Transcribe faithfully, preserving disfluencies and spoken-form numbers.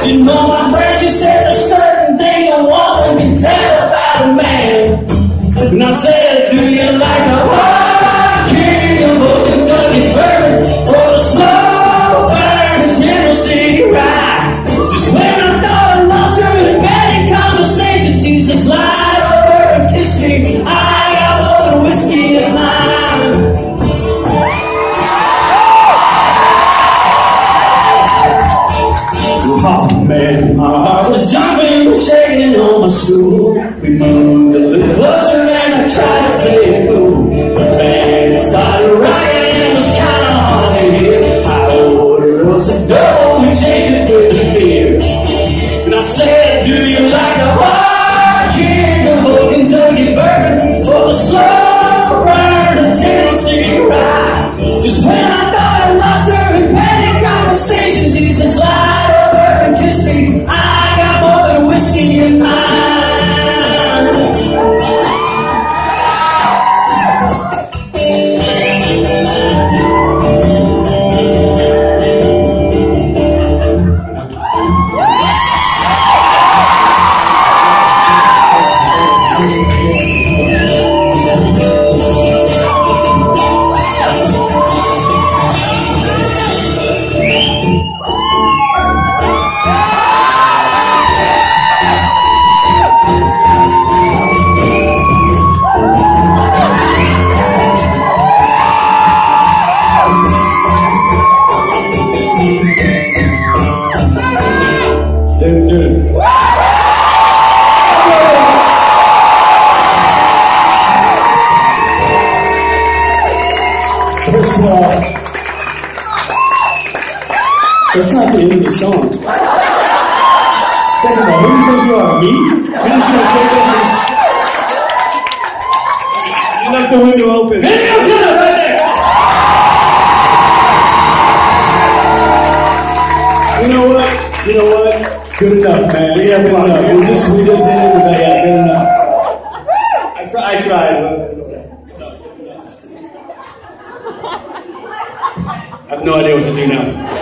You know my friends, you said there's certain things a woman can tell about a man. And I said, do you like a hard king of a Kentucky bourbon or a slow burn Tennessee rye? Just when I thought I lost her in many conversations, she just lied over and kissed me. I got more than whiskey and lime. Oh man, my heart was jumping, shaking on my stool. We moved a little closer and I tried to play it cool. The band started rocking and it was kinda hard to hear. I ordered us a double, we chased it with a beer. And I said, do you like a hard king of a Kentucky bourbon or the slow burn of Tennessee rye? Just when I thought I lost her in petty conversations, he just lied over and kissed me. I got more than whiskey in mine. First of all, that's not the end of the song. Second of all, who do you think you are, me? You're just gonna take over. You left the window open. Maybe I'll do it right there. You know what? You know what? Good enough, man. Yeah, good enough. We just, we just did it today. Yeah, good enough. I tried, I tried, but I have no idea what to do now.